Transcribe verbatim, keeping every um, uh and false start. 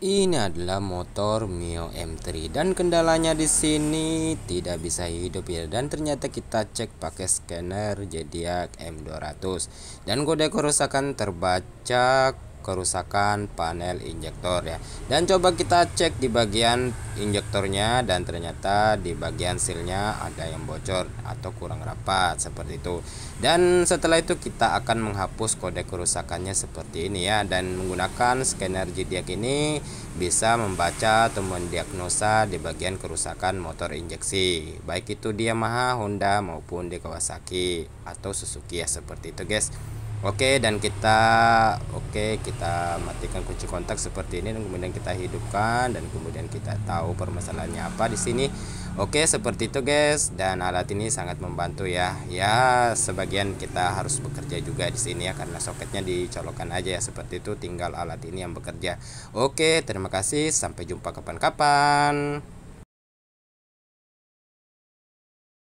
Ini adalah motor Mio M tiga dan kendalanya di sini tidak bisa hidup ya, dan ternyata kita cek pakai scanner Zodiac M dua ratus dan kode kerusakan terbaca kerusakan panel injektor ya. Dan coba kita cek di bagian injektornya dan ternyata di bagian sealnya ada yang bocor atau kurang rapat seperti itu. Dan setelah itu kita akan menghapus kode kerusakannya seperti ini ya, dan menggunakan scanner Zodiac ini bisa membaca atau mendiagnosa di bagian kerusakan motor injeksi, baik itu di Yamaha, Honda maupun di Kawasaki atau Suzuki ya, seperti itu guys. Oke, dan kita oke kita matikan kunci kontak seperti ini dan kemudian kita hidupkan dan kemudian kita tahu permasalahannya apa di sini. Oke, seperti itu guys, dan alat ini sangat membantu ya. Ya, sebagian kita harus bekerja juga di sini ya, karena soketnya dicolokkan aja ya, seperti itu, tinggal alat ini yang bekerja. Oke, terima kasih, sampai jumpa kapan-kapan.